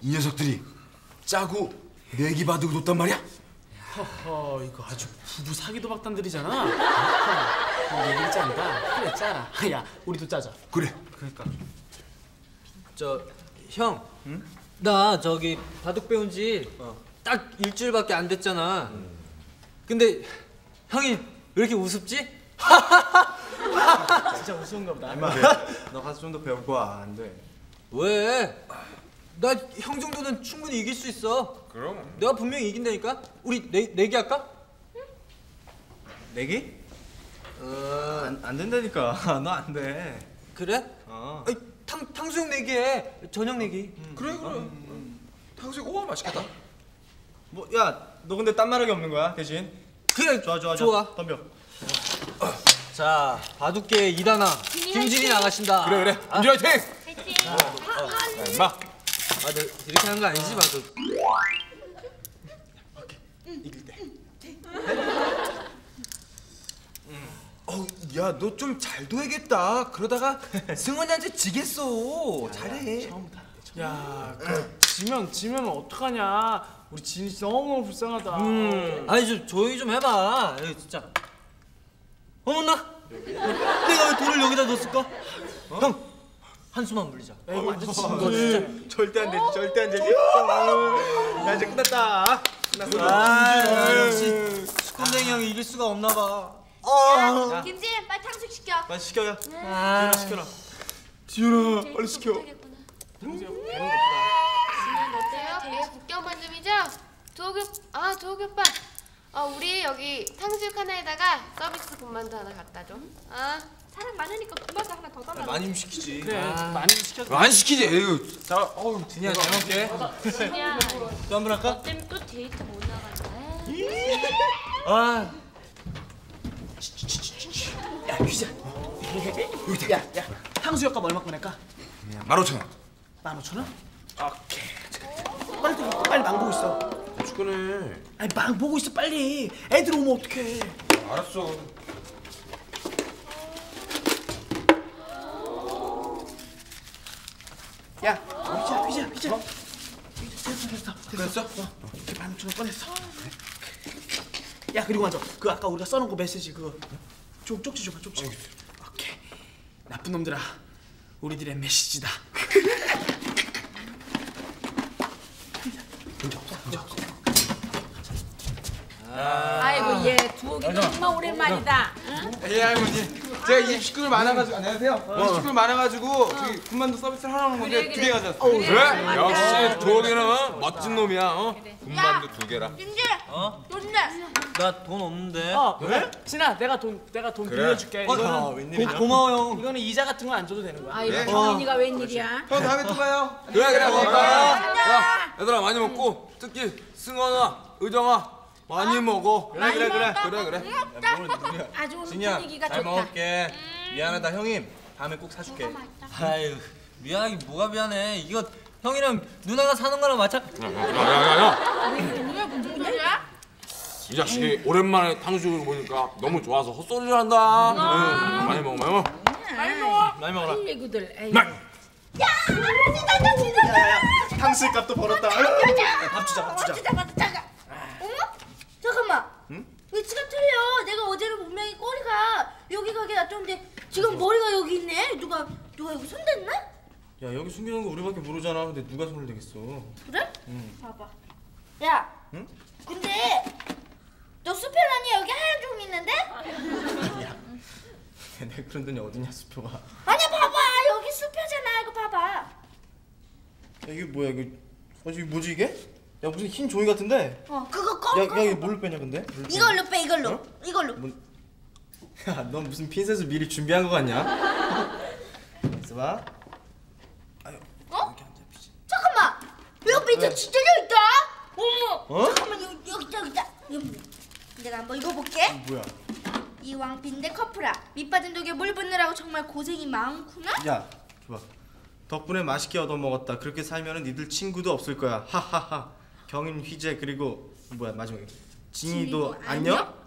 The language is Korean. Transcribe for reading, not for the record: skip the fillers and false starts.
이 녀석들이 짜고 내기 바둑을 뒀단 말이야? 허허, 이거 아주 부부 사기도 박단들이잖아. 얘기를 짠다. 그래, 짜라. 야, 우리도 짜자. 그래. 그러니까. 형, 응? 나 저기 바둑 배운 지 딱 일주일밖에 안 됐잖아. 근데 형이 왜 이렇게 우습지? 진짜 우스운가 보다. 너 가서 좀 더 배우고 와. 안 돼. 왜? 나 형 정도는 충분히 이길 수 있어. 그럼. 내가 분명히 이긴다니까? 우리 내기 할까? 내기? 안 된다니까. 너 안 돼. 그래? 아니, 탕수육 내기해. 저녁 내기. 그래. 탕수육 우와 맛있겠다. 뭐, 야, 너 근데 딴 말하기 없는 거야 대신? 그래. 좋아. 덤벼. 자, 바둑계 2단아 김진이 나가신다. 그래. 김진이 화이팅! 임마. 이렇게 하는 거 아니지, 바둑? 이길 때. 야, 너 좀 잘 둬야겠다. 그러다가 승원이한테 지겠어. 잘해. 야, 지면 어떡하냐. 우리 진이 너무 불쌍하다. 아니 좀 조용히 좀 해봐. 에이, 진짜. 어머나. 내가 왜 돈을 여기다 넣었을까? 형 한숨만 물리자. 에이, 완전 진 너 거지. 진짜. 절대 안 되지. 야, 이제 끝났다. 역시 수건댕이 형이 이길 수가 없나 봐. 김진, 빨리 탕수육 시켜. 빨리 시켜요. 시켜라. 지훈아, 빨리 시켜. 탕수육 배는 지면 어때요? 되게 국경 만점이죠? 도옥이 오빠. 우리 여기 탕수육 하나에다가 서비스 군만두 하나 갖다 줘. 사람 많으니까 군만두 하나 더 달라. 많이 시키지. 그래, 많이 시켜줘. 안 시키지. 에휴. 자, 진이야, 잘 먹게. 진이야, 또 한 번 할까? 너 때문에 또 데이트 못 나간다. 야, 귀자. 야, 탕수육값 얼마 꺼낼까? 15,000원. 15,000원? 오케이. 빨리 망 보고 있어. 축구네. 아니, 망 보고 있어, 빨리. 애들 오면 어떡해. 알았어. 야, 귀자. 됐어? 이렇게 15,000원 꺼냈어. 야, 그리고 먼저 아까 우리가 써놓은 거 메시지 쪽지 줘봐, 쪽지. 오케이. 나쁜 놈들아, 우리들의 메시지다. 아이고 얘 두옥이도 정말 오랜만이다. 응? 예, 할머니. 제가 이 식구들 많아가지고 안녕하세요. 이 식구들 많아가지고 저기 군만두 서비스를 하나 오는 건데 그래, 2개 가져왔어요. 그래? 역시 도옥이는 멋진 놈이야. 군만두 2개라. 김진, 좋네. 나 돈 없는데. 왜? 진아, 내가 돈 빌려줄게. 이거는 고마워 형. 이거는 이자 같은 거 안 줘도 되는 거야. 아이고 정민이가 웬일이야? 형 다음에 또 봐요. 그래. 고맙다. 야, 얘들아 많이 먹고 특히 승원아, 의정아 많이 먹어. 그래. 아주 진이야, 분위기가 잘 좋다. 먹을게. 미안하다 형님. 다음에 꼭 사줄게. 아유 미안하긴 뭐가 미안해. 이거 형이랑 누나가 사는 거랑 마찬가지. 야. 무슨 소리야? 이 자식이 오랜만에 탕수육을 보니까 너무 좋아서 헛소리를 한다. 많이 먹어. 많이 먹어라. 친구들. 에이. 탕수육 값도 벌었다. 밥 주자. 잠깐. 어머? 잠깐만. 위치가 틀려. 내가 어제는 분명히 꼬리가 여기 가게 놔뒀는데 지금 머리가 여기 있네. 누가 여기 손댔나? 야, 여기 숨겨놓은 거 우리밖에 모르잖아. 근데 누가 손을 대겠어? 그래? 봐봐. 야. 응? 근데 너 수표라니 여기 하얀 종이 있는데? 야, 내가 그런 돈이 어디냐, 수표가. 야, 아니야, 봐봐. 여기 수표잖아. 이거 봐봐. 이게 뭐야, 이거. 이게 뭐지, 이게? 야, 무슨 흰 종이 같은데? 그거 꺼. 야, 이거 뭘로 빼냐, 근데? 이걸로 빼. 이걸로. 어? 이걸로. 야, 넌 무슨 핀셋을 미리 준비한 거 같냐? 있어봐. 잠깐만. 여기 밑에 진짜 여기 있다. 어머. 잠깐만. 여기 있다. 내가 한번 읽어볼게. 뭐야? 이 왕핀데 커플아. 밑빠진 독에 물 붓느라고 정말 고생이 많구나. 야, 줘봐. 덕분에 맛있게 얻어먹었다. 그렇게 살면은 니들 친구도 없을 거야. 하하하. 경인, 휘재, 그리고 뭐야 마지막에 진이도 안녕?